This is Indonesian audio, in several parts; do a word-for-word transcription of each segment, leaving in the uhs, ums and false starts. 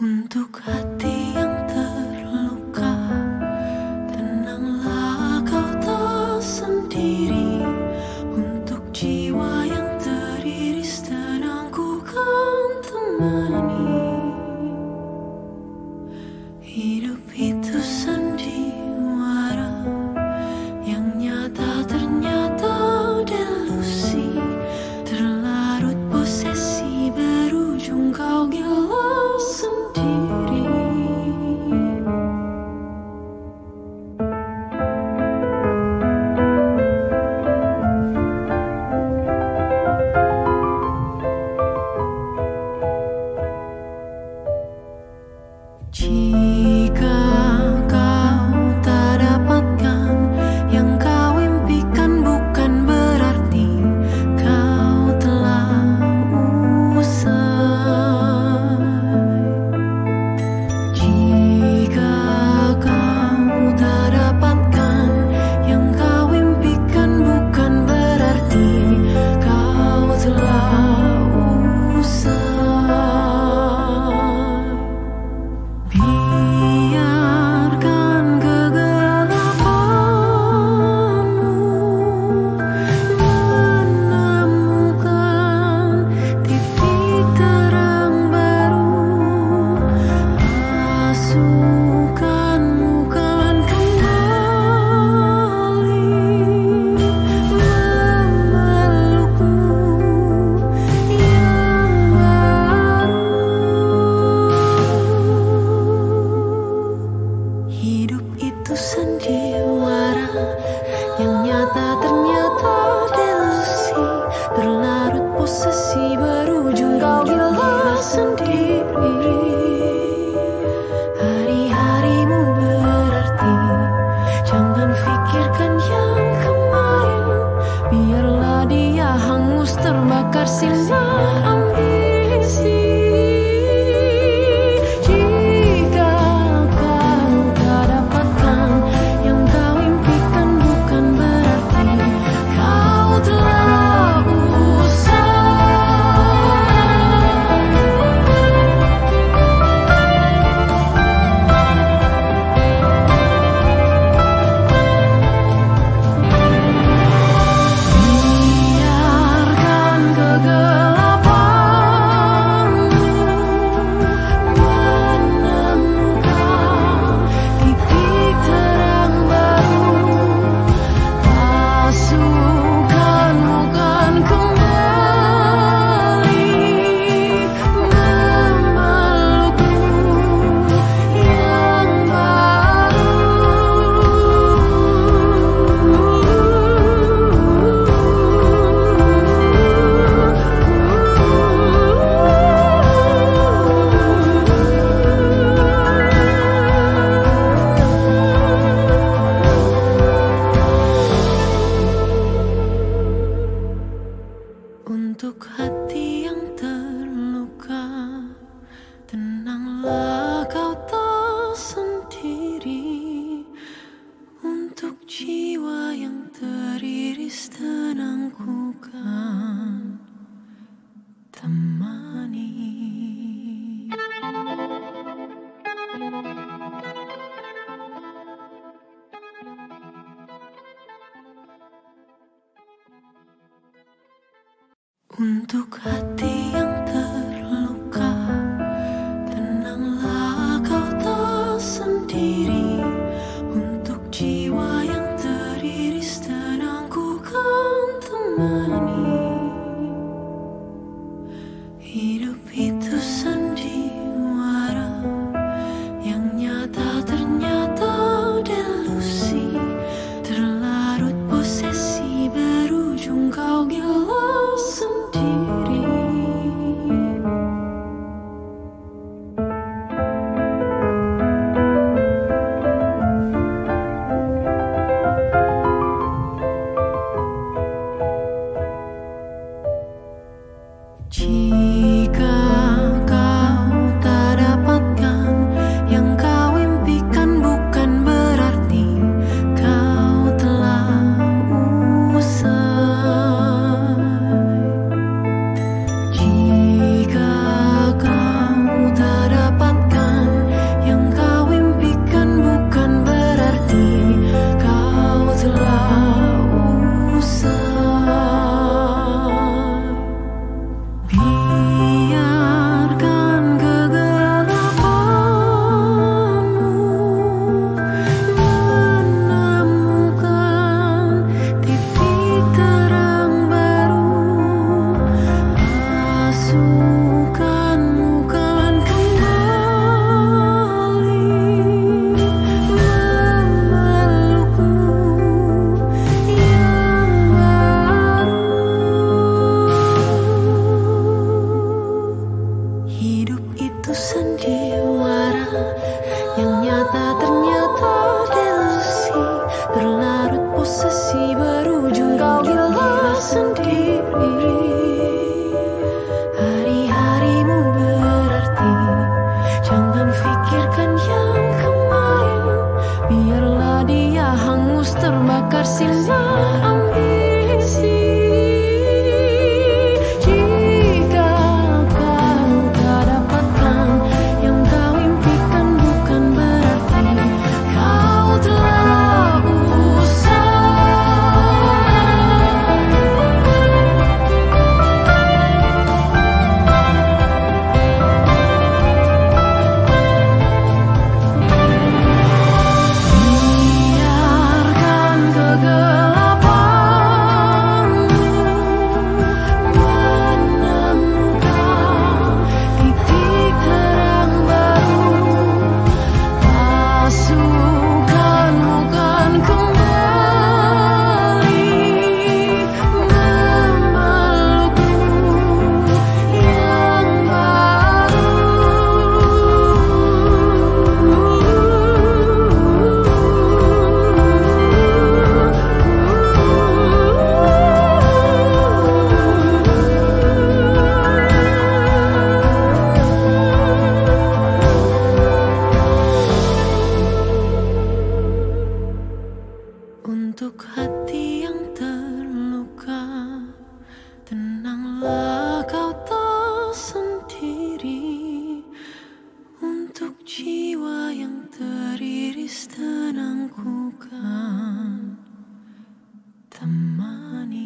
Untuk hati yang terluka, tenanglah kau tak sendiri. Untuk jiwa yang teriris, tenangku kan temani. Hidup itu sandiwara yang nyata ternyata delusi. Terlarut posesi berujung kau gila sendiri. Jika kau tak dapatkan yang kau impikan, bukan berarti kau telah usai. Jika kau tak dapatkan yang kau impikan, bukan berarti kau telah usai. Biarkan kegelapanmu menemukan titik terang baru. Pasukanmu kan kembali memelukmu yang baru. Hidup itu sandiwara yang nyata ternyata delusi. Berlarut posesi berujung kau gila sendiri. Hari-harimu berarti, jangan pikirkan yang kemarin. Biarlah dia hangus terbakar sinar ambisi. Jika kau tak dapatkan yang kau impikan, bukan berarti kau telah biarkan kegelapanmu menemukan titik terang baru. Pasukanmu kan kembali memelukmu yang Untuk hati yang terluka, tenanglah kau tak sendiri. Untuk jiwa yang teriris, tenangku kan temani. Untuk hati yang terluka, tenanglah kau tak sendiri. Untuk jiwa yang teriris, tenangku kan temani. Hidup itu sandiwara yang nyata ternyata delusi. Terlarut posesi berujung kau gila sendiri. sandiwara yang nyata ternyata delusi, berlarut posesi berujung kau gila sendiri. Hari-harimu berarti, jangan pikirkan yang kemarin, biarlah dia hangus terbakar sinar ambisi. Untuk hati yang terluka, tenanglah kau tak sendiri. Untuk jiwa yang teriris, tenangku kan temani.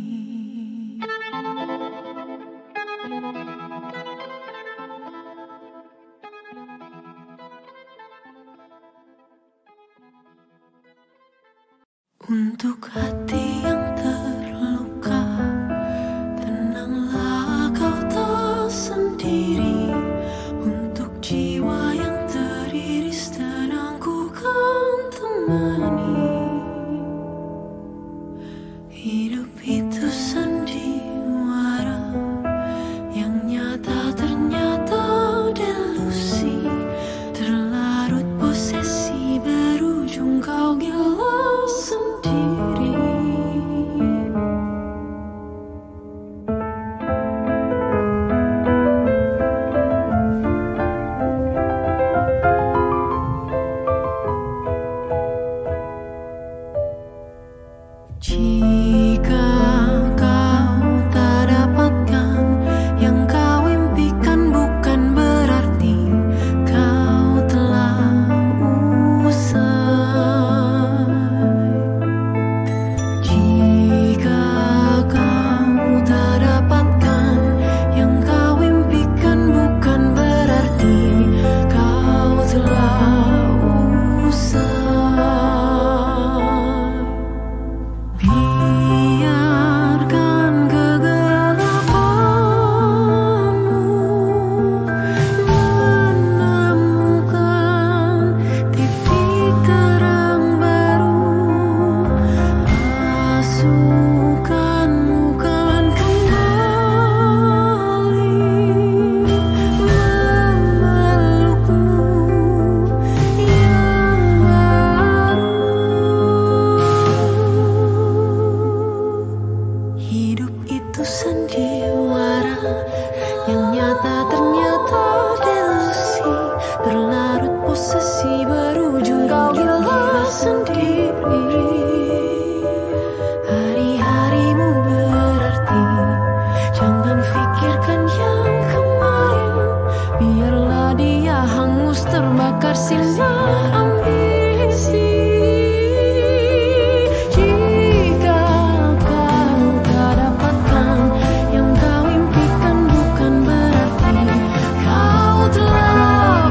Untuk hati yang terluka, tenanglah kau tak sendiri. Untuk jiwa yang teriris, tenangku kan temani. Hidup itu sandiwara yang nyata ternyata delusi, terlarut posesi berujung kau gila sendiri. Jika kau tak dapatkan yang kau impikan, bukan berarti kau telah usai. Jika kau tak dapatkan yang kau impikan, bukan berarti kau telah usai. Biarkan kegelapanmu menemukan titik terang baru. Pasukanmu kan kembali memelukmu yang baru. Hidup itu sandiwara yang nyata ternyata delusi, berlarut posesi berujung kau gila sendiri. Hari-harimu berarti, jangan pikirkan yang kemarin, biarlah dia hangus terbakar sinar ambisi. Jika kau tak dapatkan yang kau impikan, bukan berarti kau telah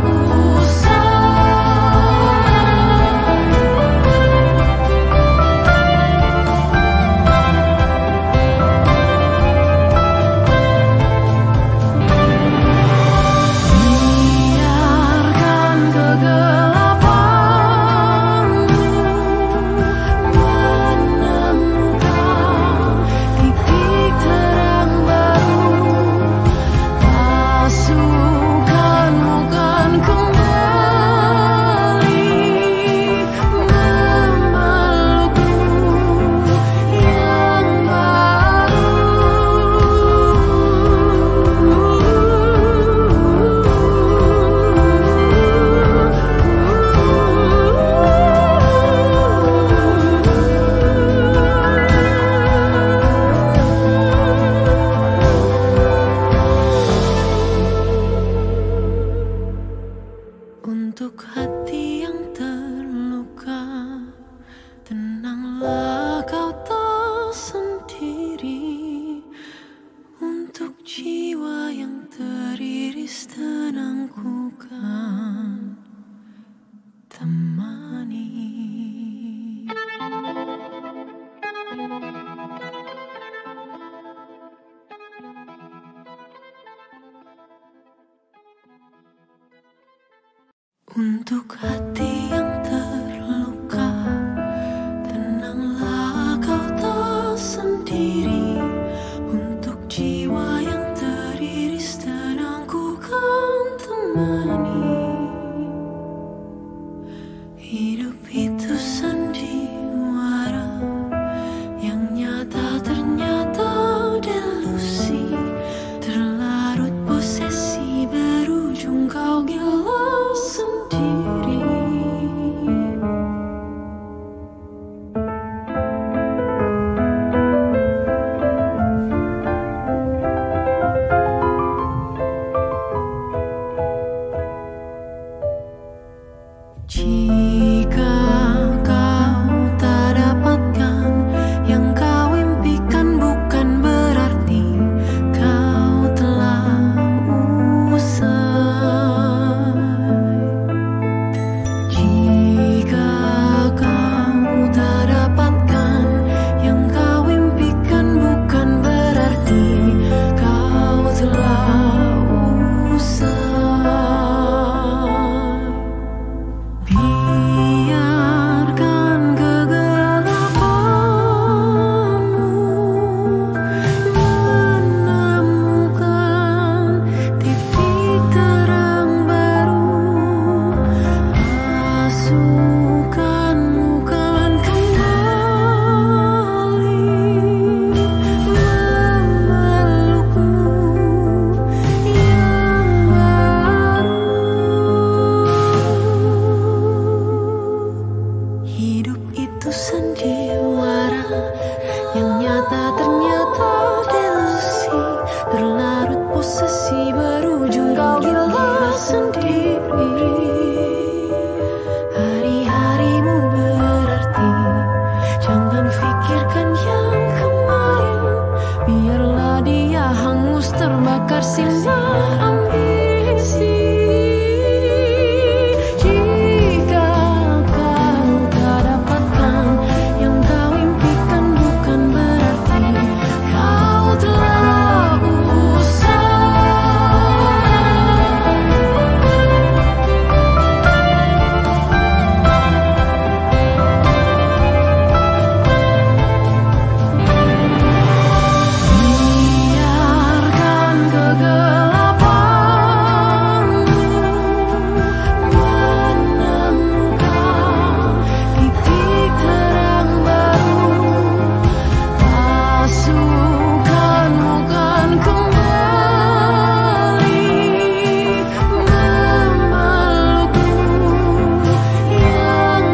usai. Biarkan kegelapan Untuk hati yang terluka, tenanglah kau tak sendiri. Untuk jiwa yang teriris, tenangku kan temani. Untuk hati yang terluka, tenanglah kau tak sendiri. Untuk jiwa yang teriris, tenangku kan temani. Hidup itu sandiwara yang nyata ternyata delusi. Terlarut posesi berujung kau gila sendiri. Jika kau tak dapatkan yang kau impikan, bukan berarti kau telah usai. Jika kau tak dapatkan yang kau impikan, bukan berarti kau telah usai. Biarkan kegelapanmu menemukan titik terang baru. Pasukanmu kan kembali memelukmu yang baru. Hidup itu sandiwara yang nyata ternyata delusi. Terlarut posesi berujung kau gila sendiri. Hari-harimu berarti, jangan pikirkan yang kemarin. Biarlah dia hangus terbakar sinar ambisi. Jika kau tak dapatkan yang kau impikan, bukan berarti kau telah biarkan kegelapanmu menemukan titik terang baru. Pasukanmu kan kembali memelukmu yang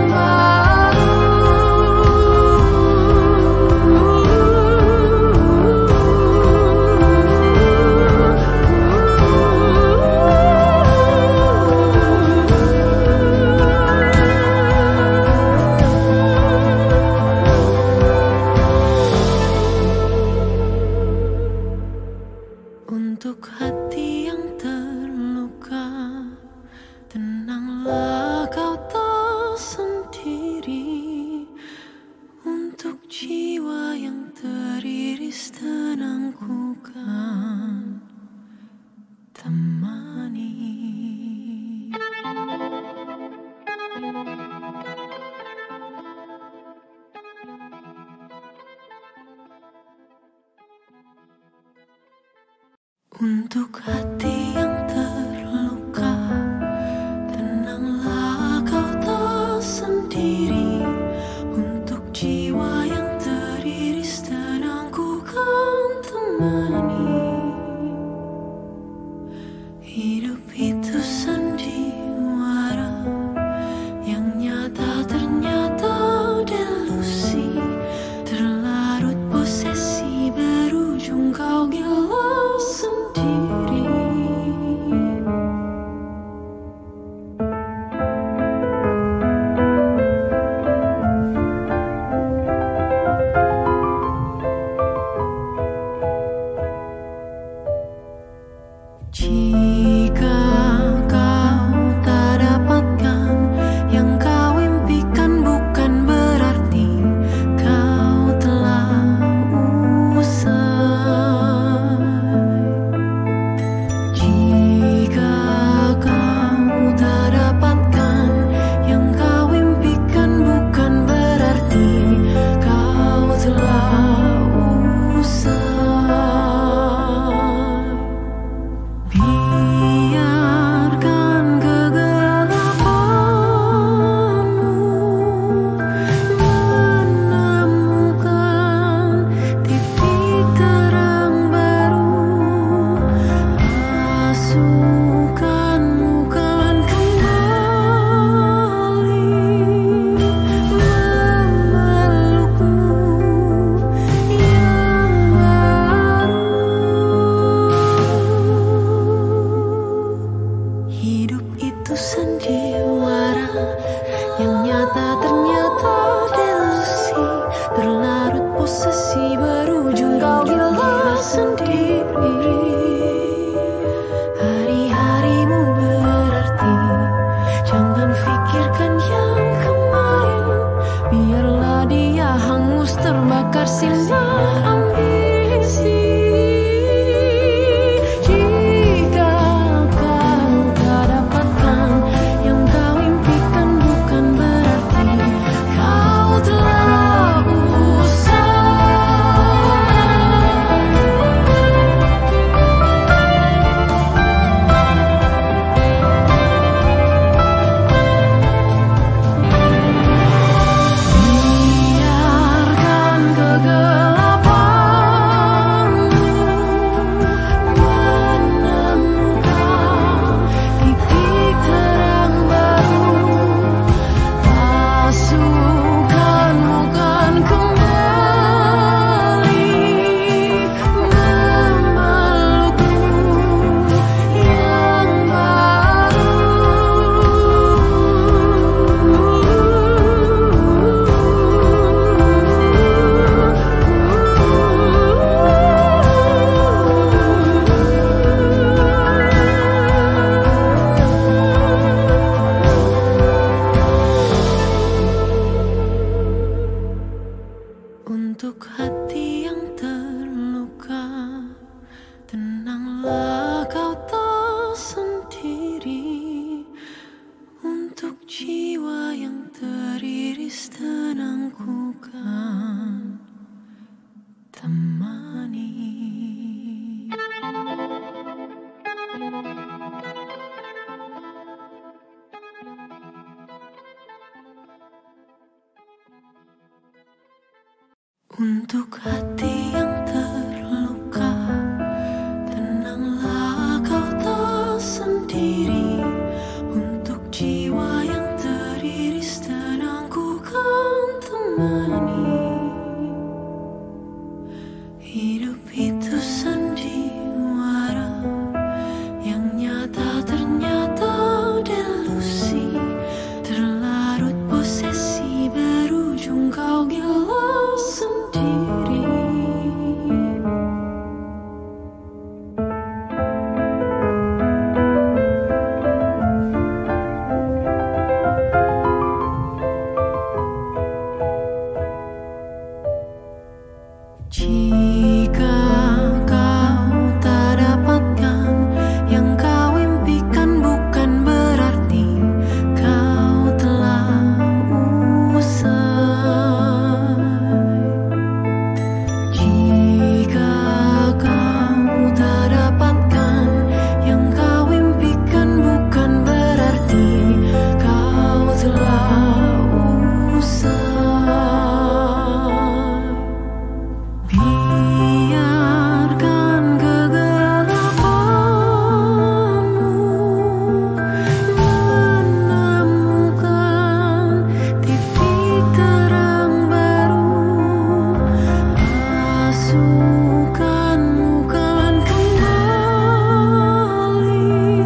Untuk hati yang terluka, tenanglah kau tak sendiri. Untuk jiwa yang teriris, tenangku kan temani. Untuk hati yang terluka, tenanglah kau tak sendiri. Untuk jiwa yang teriris, tenangku kan temani. Hidup itu sandiwara yang nyata ternyata delusi. Terlarut posesi berujung kau gila sendiri. itu sandiwara yang nyata ternyata delusi, berlarut posesi berujung kau gila sendiri. Hari-harimu berarti, jangan pikirkan yang kemarin, biarlah dia hangus terbakar sinar ambisi. Untuk hati yang terluka, tenanglah kau tak sendiri. Untuk jiwa yang teriris, tenangku kan temani. Untuk hati yang terluka, tenanglah kau tak sendiri. Untuk jiwa yang teriris, tenangku kan temani. Hidup itu sandiwara yang nyata ternyata delusi, terlarut posesi berujung kau gila sendiri. Jika kau tak dapatkan yang kau impikan, bukan berarti kau telah usai. Jika kau tak dapatkan yang kau impikan, bukan berarti kau telah usai. Biarkan kegelapanmu menemukan titik terang baru. Pasukanmu kan kembali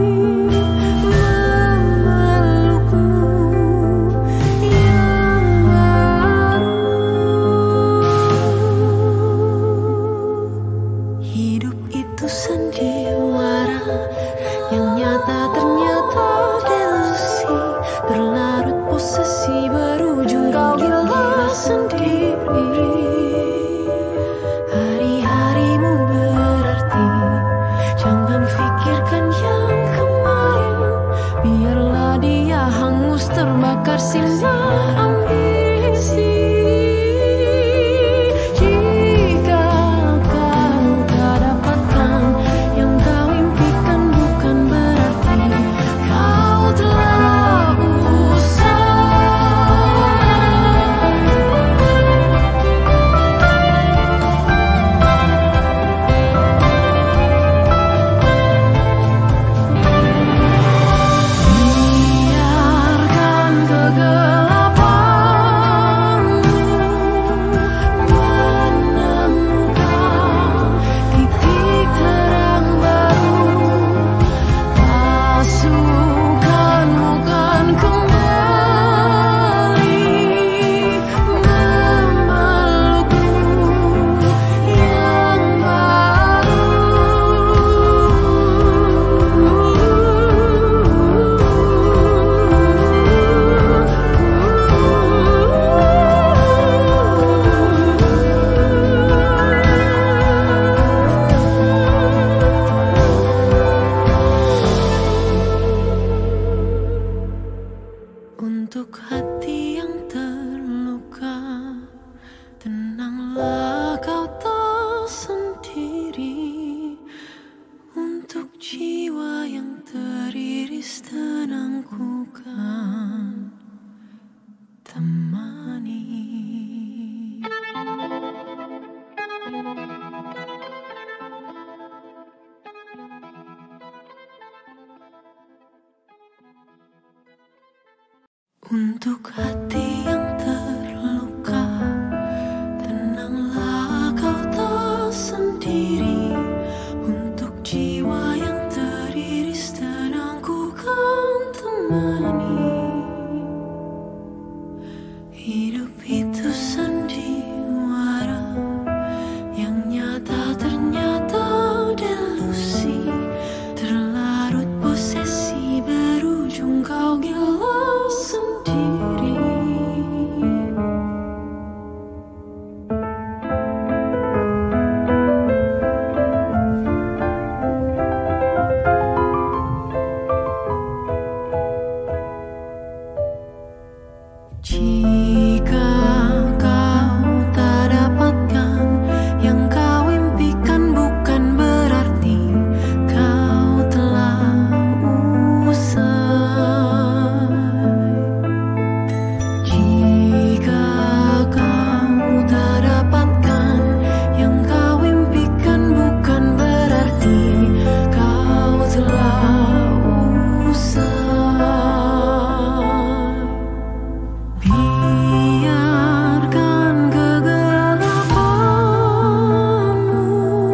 memelukmu yang baru. Hidup itu sandiwara yang nyata ternyata delusi, berlarut posesi berujung kau gila sendiri. Hari-harimu berarti, jangan pikirkan yang kemarin, biarlah dia hangus terbakar sinar ambisi. Jika kau tak dapatkan yang kau impikan, bukan berarti kau telah usai. Biarkan kegelapanmu Untuk hati yang terluka, tenanglah kau tak sendiri. Untuk jiwa yang teriris, tenangku kan temani. Untuk hati yang terluka, tenanglah kau tak sendiri. Untuk jiwa yang teriris, tenangku kan temani. Hidup itu sandiwara yang nyata ternyata delusi. Terlarut posesi berujung kau gila sendiri. Jika kau tak dapatkan yang kau impikan, bukan berarti kau telah usai. Jika kau tak dapatkan yang kau impikan, bukan berarti kau telah usai. Biarkan kegelapanmu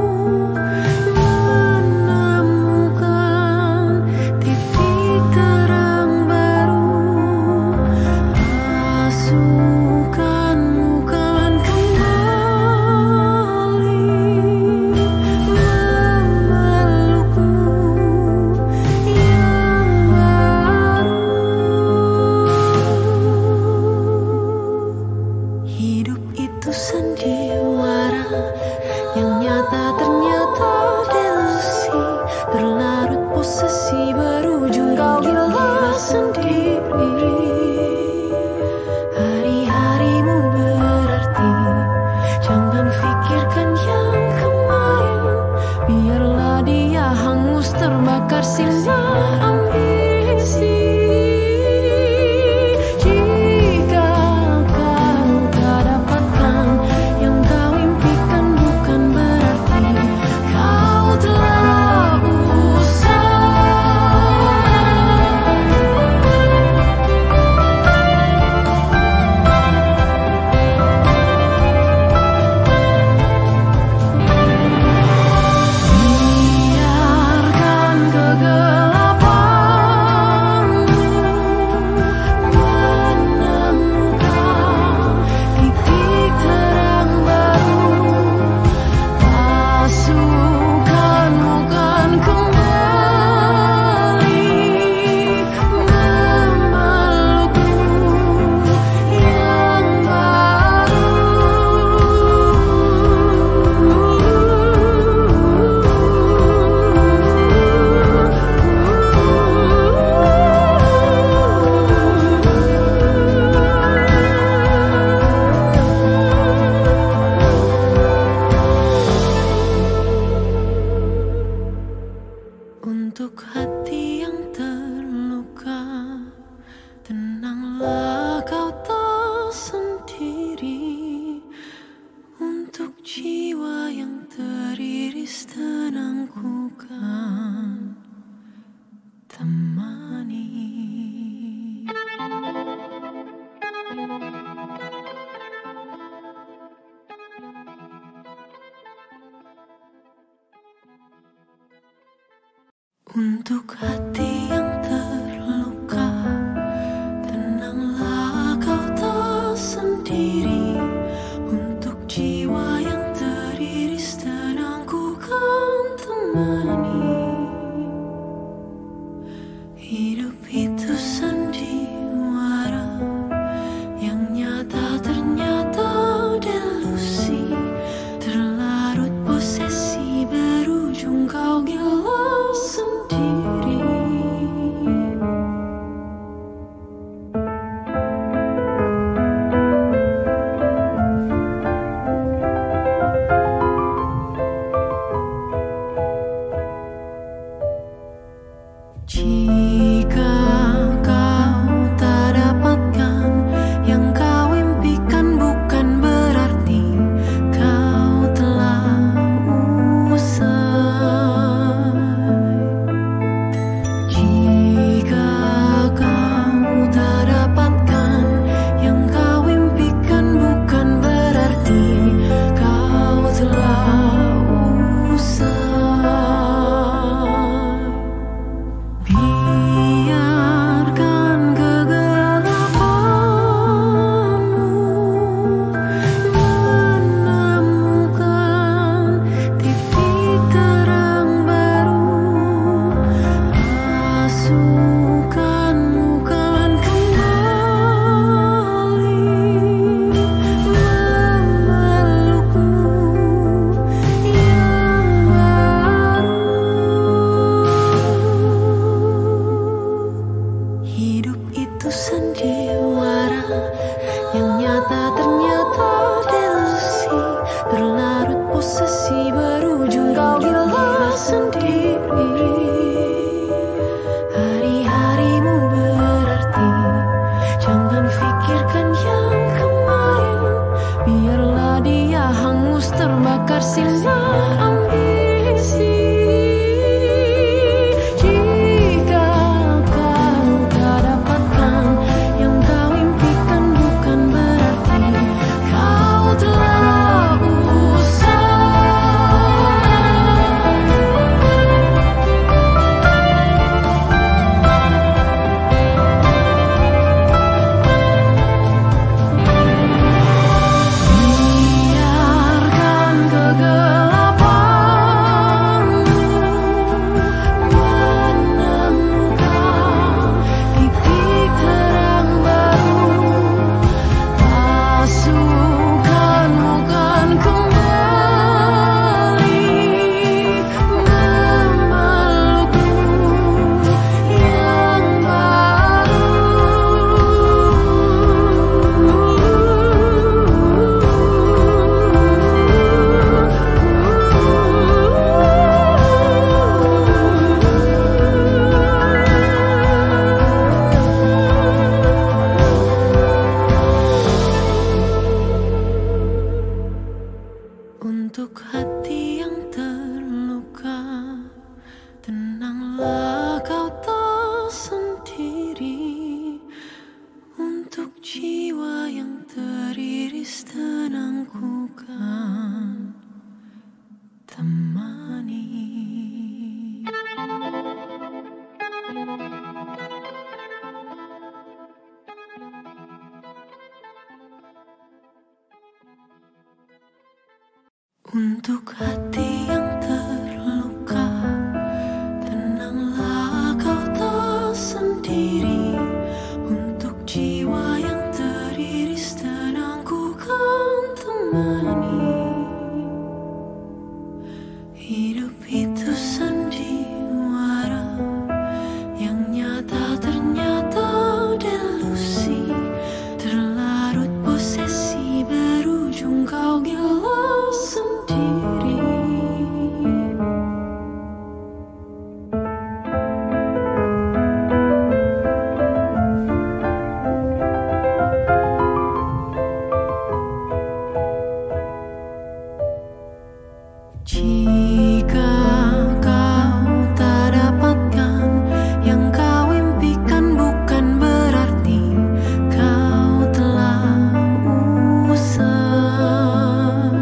menemukan titik terang baru. Pasukanmu kan kembali memelukmu yang baru. Hidup itu sandiwara yang nyata ternyata delusi. Terlarut posesi berujung kau gila sendiri. Hari-harimu berarti, jangan pikirkan yang kemarin. Biarlah dia hangus terbakar sinar ambisi. Jika kau tak dapatkan yang kau impikan, bukan berarti kau telah biarkan kegelapanmu menemukan titik terang baru. Pasukanmu kan kembali memelukmu yang baru. Untuk hati yang terluka, tenanglah kau tak sendiri. Untuk jiwa yang teriris, tenangku kan temani. Untuk hati yang terluka, tenanglah kau tak sendiri. Untuk jiwa yang teriris, tenangku kan temani. Hidup itu sandiwara yang nyata ternyata delusi. Terlarut posesi berujung kau gila sendiri. itu sandiwara yang nyata ternyata delusi, berlarut posesi berujung kau gila sendiri. Hari-harimu berarti, jangan pikirkan yang kemarin, biarlah dia hangus terbakar sinar ambisi. Untuk hati yang terluka, tenanglah kau tak sendiri. Untuk jiwa yang teriris, tenangku kan temani. Untuk hati yang terluka, tenanglah kau tak sendiri. Untuk jiwa yang teriris, tenangku kan temani. Hidup itu sandiwara yang nyata ternyata delusi, terlarut posesi berujung kau gila sendiri. Jika kau tak dapatkan yang kau impikan, bukan berarti kau telah usai.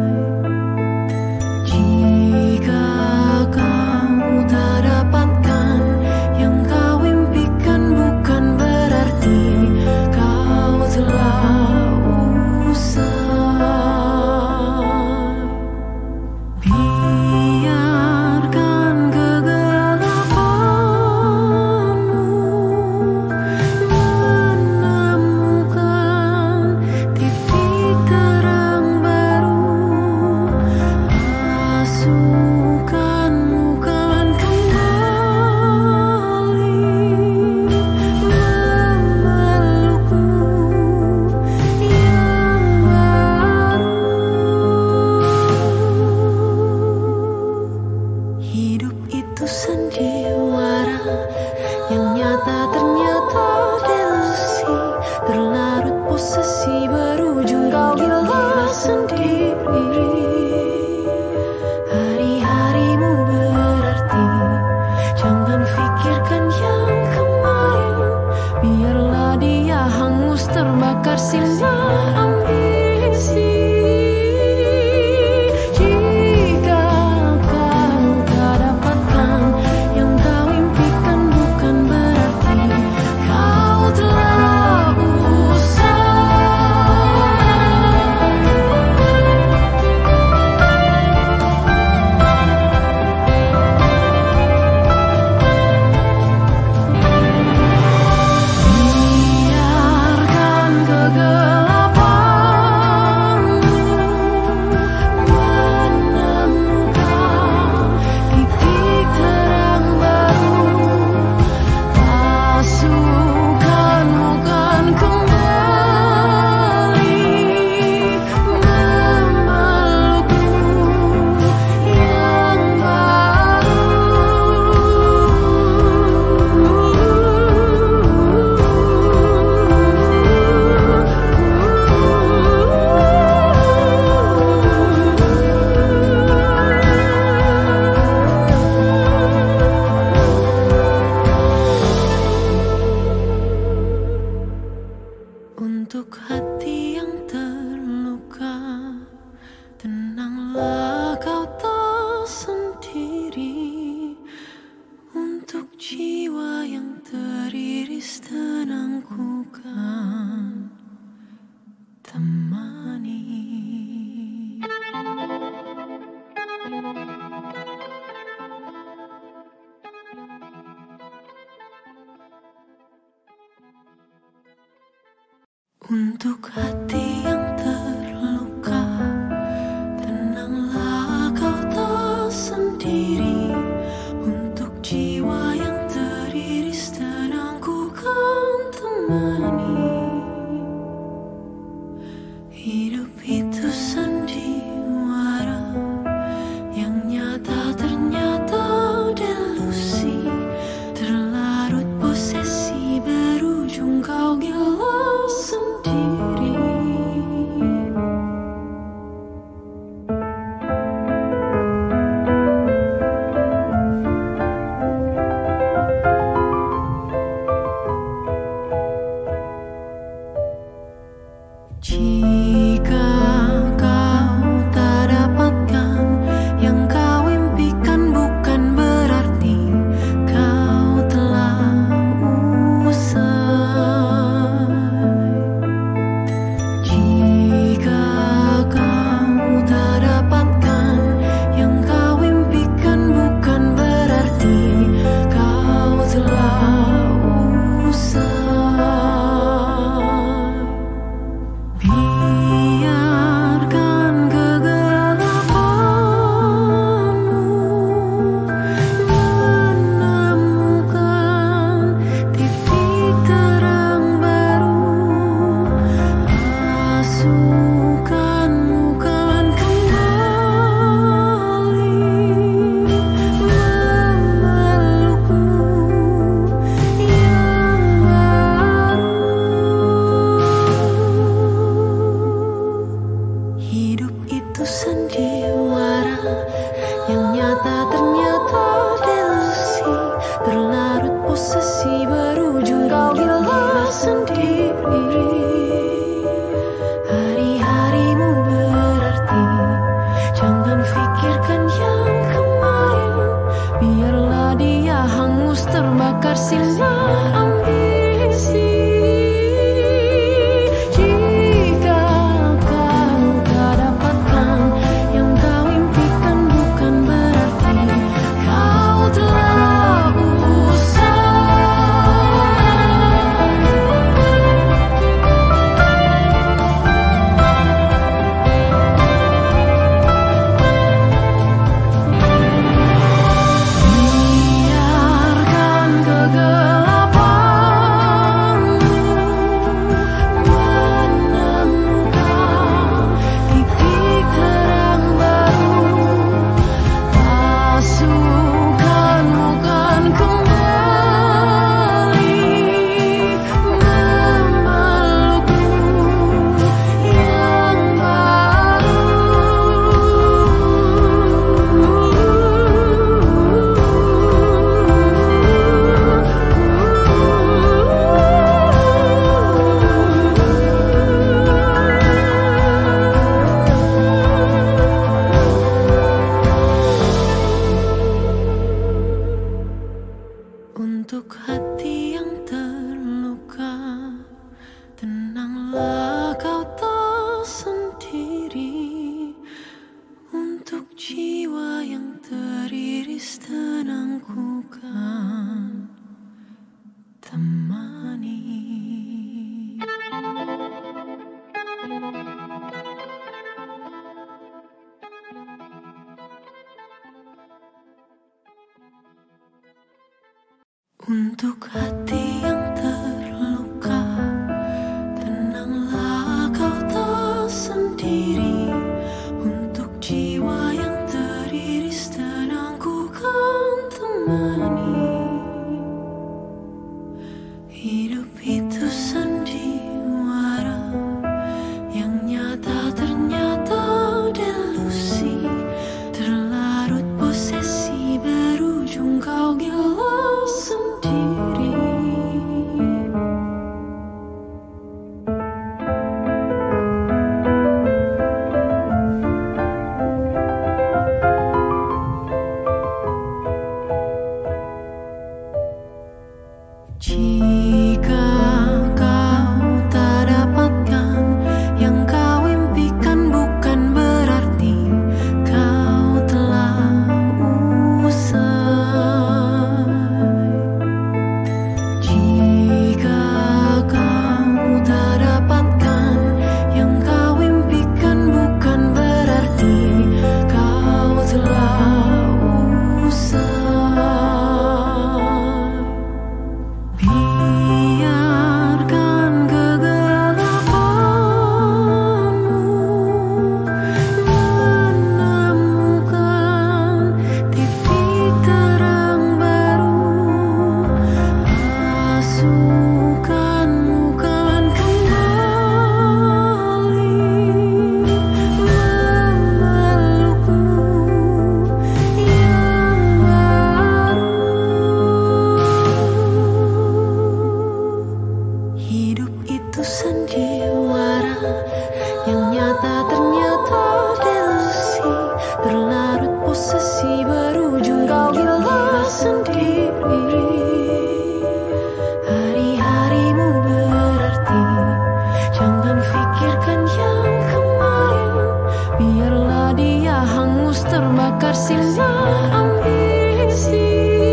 Jika kau tak dapatkan yang kau impikan, bukan berarti kau telah usai. Biarkan kegelapanmu menemukan titik terang baru. Pasukanmu kan kembali memelukmu yang baru. Hidup itu sandiwara yang nyata ternyata delusi, berlarut posesi berujung kau gila sendiri. Hari-harimu berarti, jangan pikirkan yang kemarin, biarlah dia hangus terbakar sinar ambisi. Jika kau tak dapatkan yang kau impikan, bukan berarti kau telah usai. Biarkan kegelapan Untuk hati yang terluka, tenanglah kau tak sendiri. Untuk jiwa yang teriris, tenangku kan temani. Untuk hati yang terluka, tenanglah kau tak sendiri. Untuk jiwa yang teriris, tenangku kan temani. Hidup itu sandiwara yang nyata ternyata delusi. Terlarut posesi berujung kau gila sendiri. Jika kau tak dapatkan yang kau impikan, bukan berarti kau telah usai. Jika kau tak dapatkan yang kau impikan, bukan berarti kau telah usai. Biarkan kegelapanmu menemukan titik terang baru. Pasukanmu kan kembali memelukmu yang baru. Hidup itu sandiwara yang nyata ternyata delusi. Terlarut posesi berujung kau gila sendiri. Hari-harimu berarti, jangan pikirkan yang kemarin. Biarlah dia hangus terbakar sinar ambisi. Jika kau tak dapatkan yang kau impikan, bukan berarti kau telah biarkan kegelapanmu menemukan titik terang baru. Pasukanmu kan kembali memelukmu yang Untuk hati yang terluka, tenanglah kau tak sendiri. Untuk jiwa yang teriris, tenangku kan temani. Untuk hati yang terluka, tenanglah kau tak sendiri. Untuk jiwa yang teriris, tenangku kan temani. Hidup itu sandiwara yang nyata ternyata delusi. Terlarut posesi berujung kau gila sendiri. Hidup itu sandiwara yang nyata ternyata delusi, berlarut posesi berujung kau gila sendiri. Hari-harimu berarti, jangan pikirkan yang kemarin, biarlah dia hangus terbakar sinar ambisi.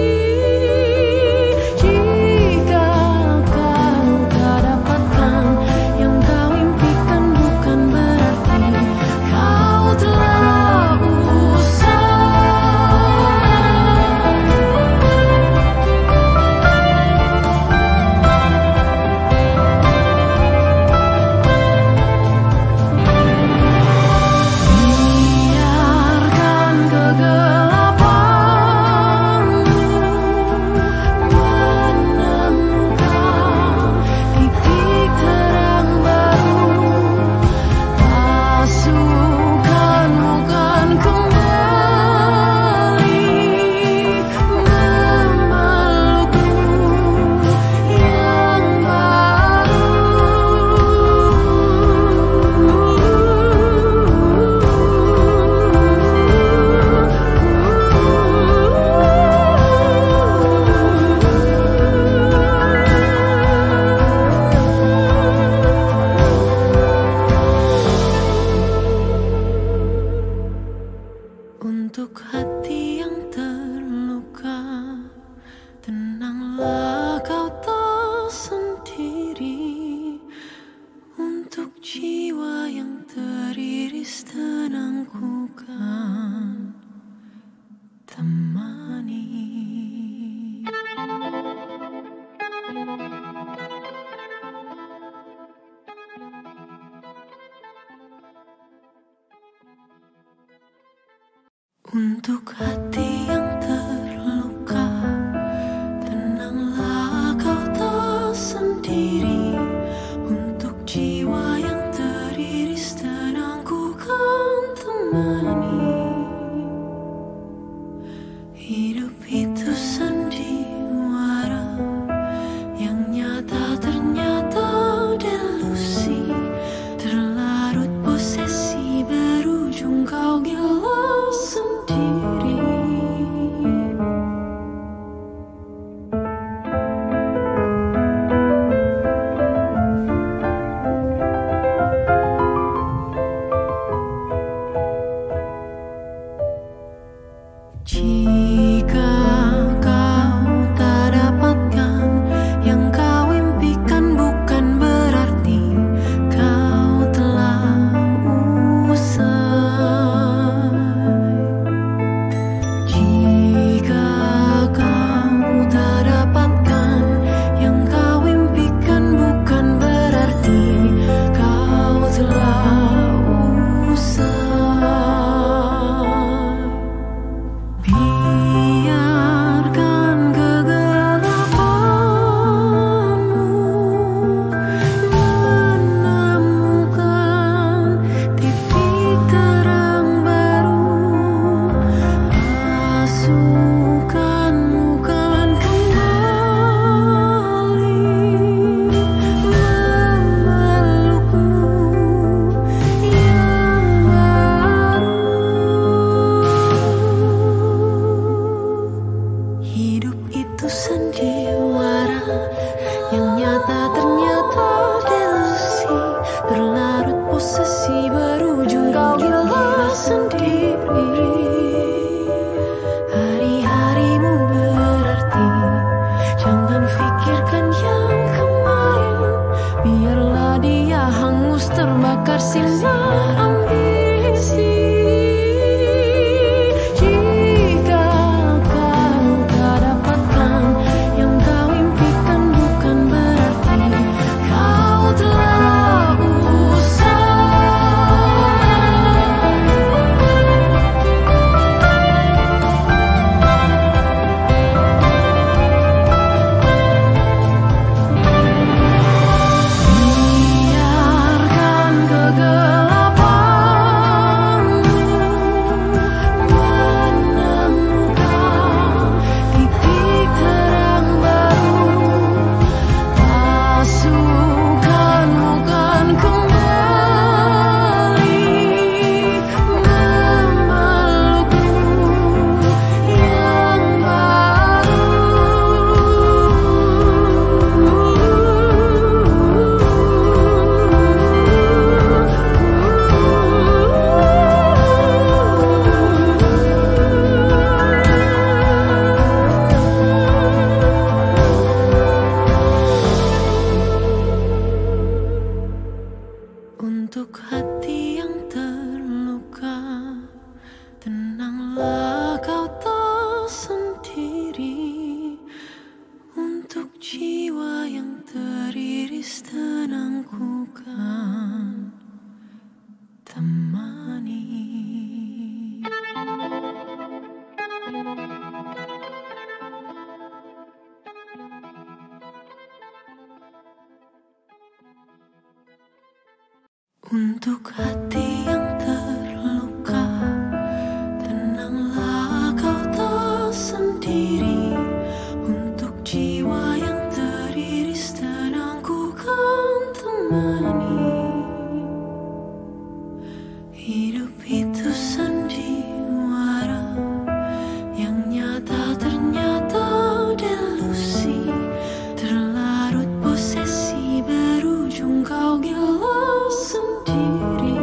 Untuk hati yang terluka, tenanglah kau tak sendiri. Untuk jiwa yang teriris, tenangku kan temani. Untuk hati yang terluka, tenanglah kau tak sendiri. Untuk jiwa yang teriris, tenangku kan temani. Hidup itu sandiwara yang nyata ternyata delusi, terlarut posesi berujung kau gila sendiri. Untuk hati yang terluka, tenanglah kau tak sendiri. Untuk jiwa yang teriris, tenangku kan temani. Untuk hati yang terluka, tenanglah kau tak sendiri. Untuk jiwa yang teriris, tenangku kan temani. Hidup itu sandiwara yang nyata ternyata delusi. Terlarut posesi berujung kau gila sendiri.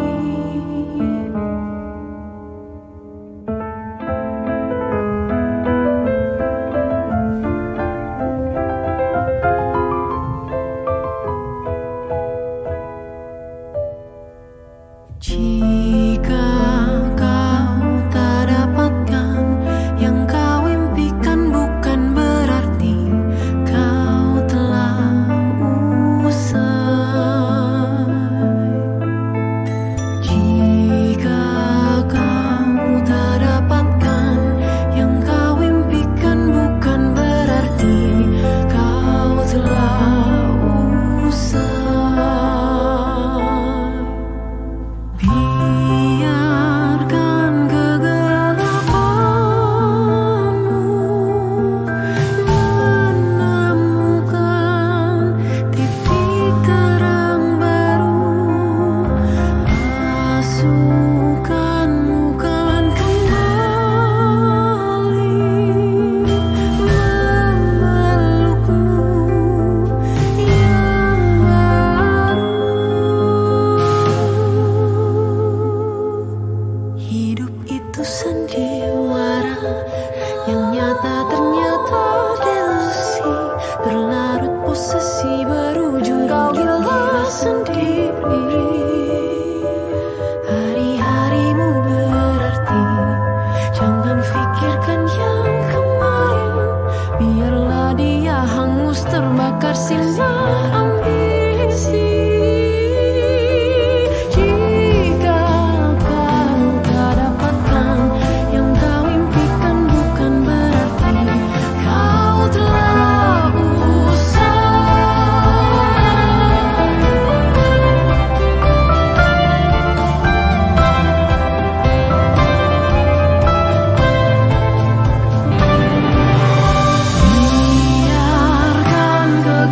Jika kau tak dapatkan yang kau impikan, bukan berarti kau telah usai. Jika kau tak dapatkan yang kau impikan, bukan berarti kau telah usai. Biarkan kegelapanmu menemukan titik terang baru. Pasukanmu kan kembali memelukmu yang baru. Hidup itu sandiwara yang nyata ternyata delusi. Berlarut posesi berujung kau gila sendiri. Hari-harimu berarti, jangan pikirkan yang kemarin. Biarlah dia hangus terbakar sinar ambisi. Jika kau tak dapatkan yang kau impikan, bukan berarti kau telah biarkan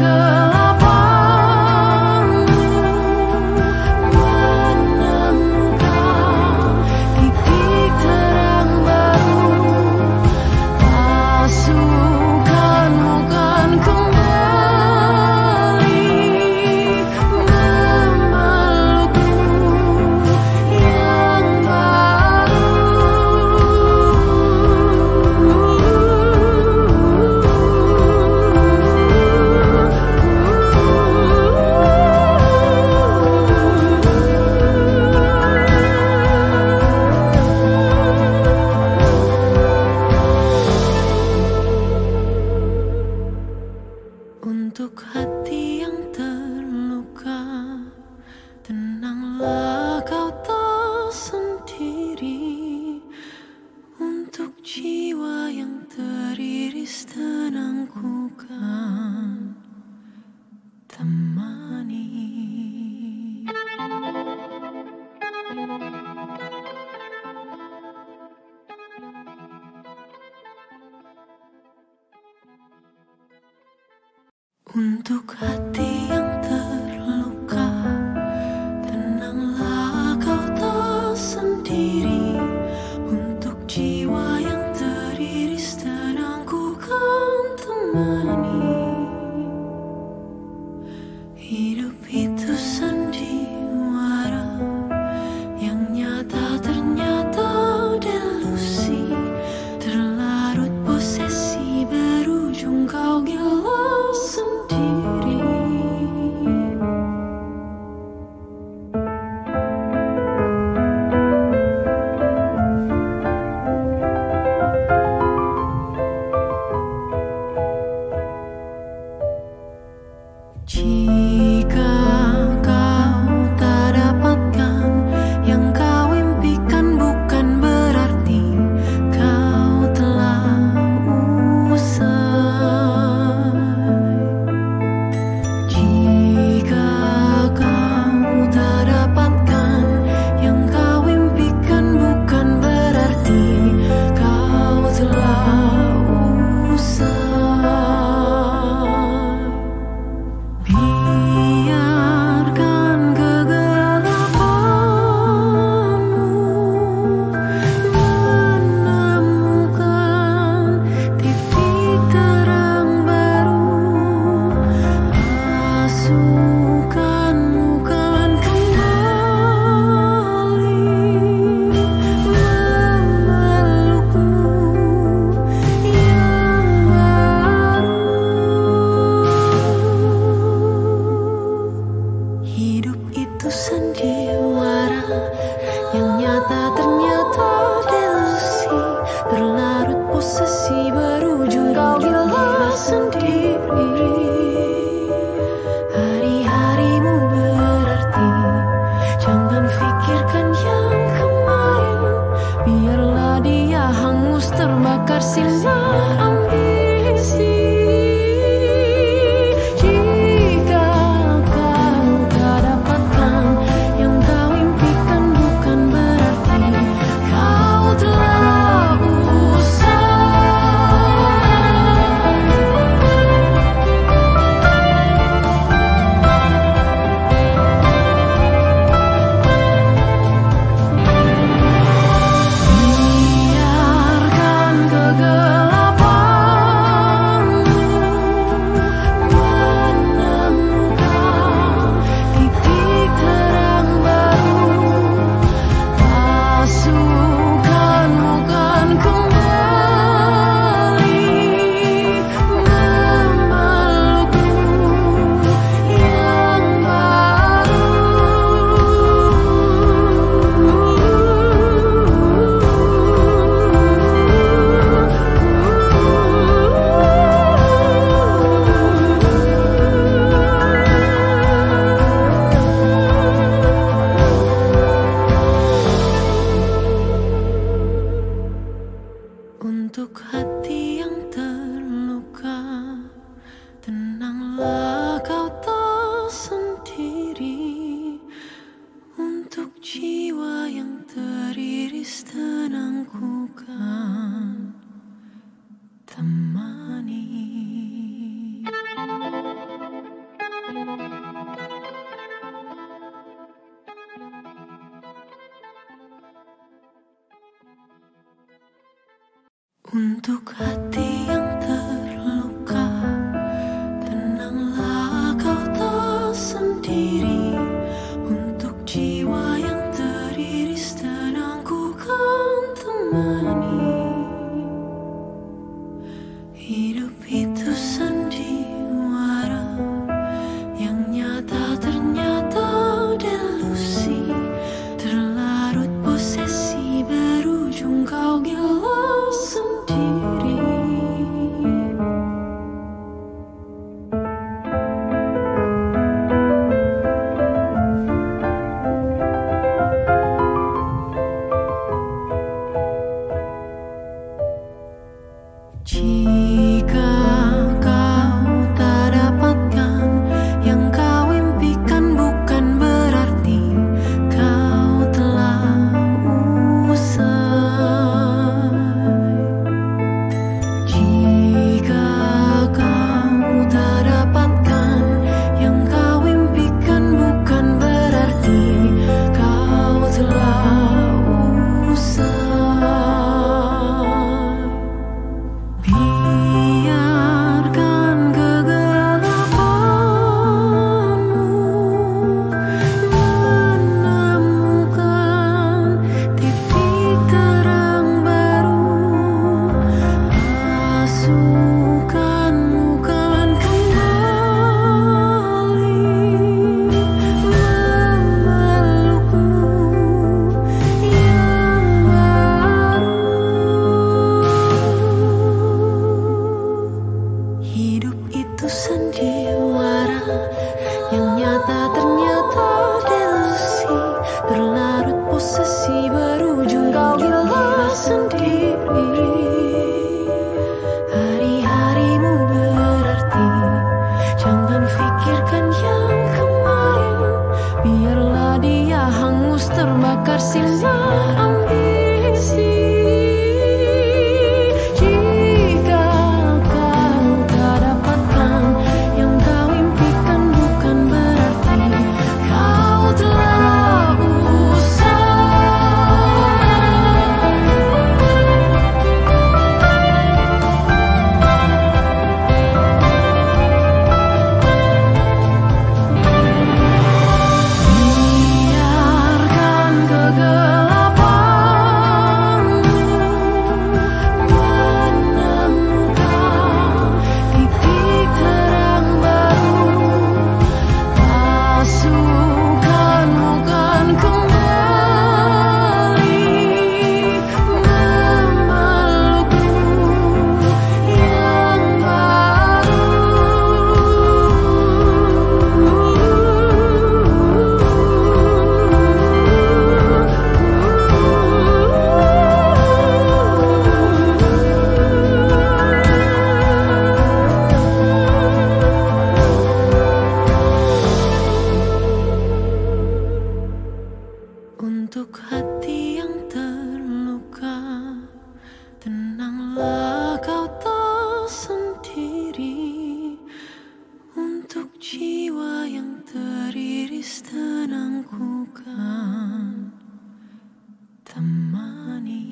kegelapanmu menemukan titik terang baru. Pasukanmu kan kembali memelukmu yang Untuk hati yang terluka, tenanglah kau tak sendiri. Untuk jiwa yang teriris, tenangku kan temani. Untuk hati yang terluka, tenanglah kau tak sendiri. Untuk jiwa yang teriris, tenangku kan temani. Hidup itu sandiwara yang nyata ternyata delusi. Terlarut posesi berujung kau gila sendiri. Untuk hati yang terluka, tenanglah kau tak sendiri. Untuk jiwa yang teriris, tenang ku kan temani. Hidup itu sandiwara yang nyata ternyata delusi. Terlarut posesi berujung kau gila sendiri. Jika kau tak dapatkan yang kau impikan, bukan berarti kau telah usai. Jika kau tak dapatkan yang kau impikan, bukan berarti kau telah usai. Biarkan kegelapanmu menemukan titik terang baru. Pasukanmu kan kembali memelukmu yang baru. Hidup itu sandiwara yang nyata ternyata delusi. Berlarut posesi berujung kau gila sendiri. Hari-harimu berarti, jangan pikirkan yang kemarin. Biarlah dia hangus terbakar sinar ambisi. Jika kau tak dapatkan yang kau impikan, bukan berarti kau telah biarkan kegelapanmu menemukan titik terang baru. Pasukanmu kan kembali memelukmu yang baru. Untuk hati yang terluka, tenanglah kau tak sendiri. Untuk jiwa yang teriris, tenang ku kan temani.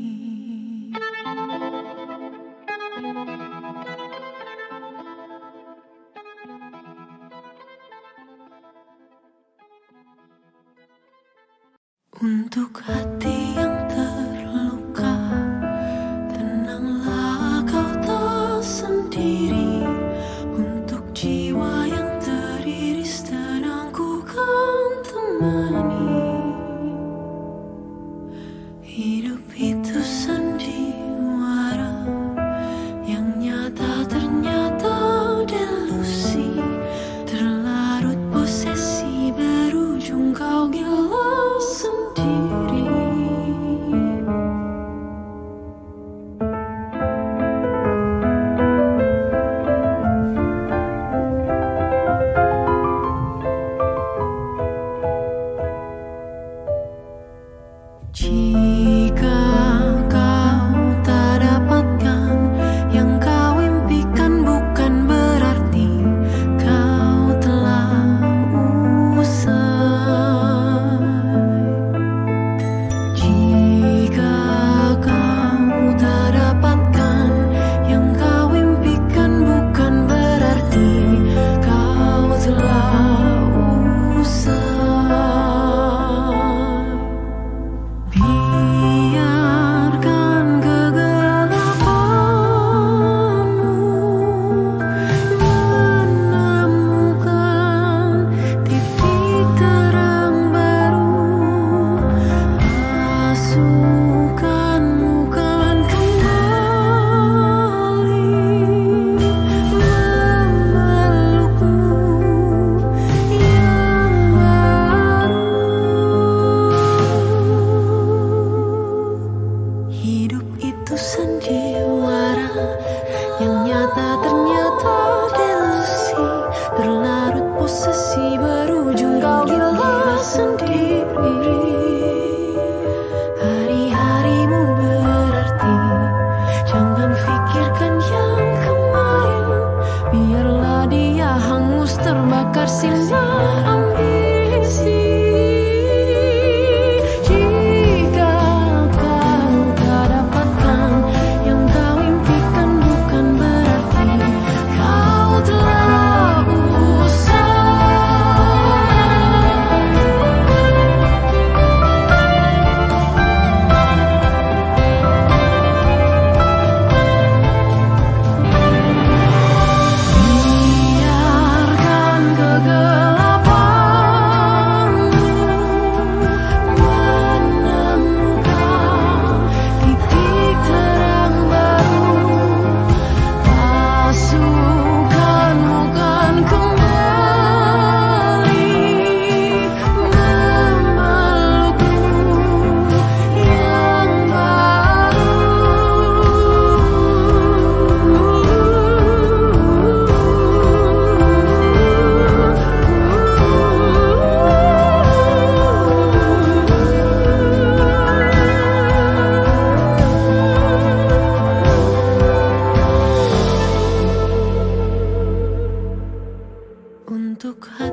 Untuk hati yang terluka, tenanglah kau tak sendiri. Untuk jiwa yang teriris, tenang ku kan temani. Hidup itu sandiwara yang nyata ternyata delusi. Terlarut posesi berujung kau gila sendiri. untuk hati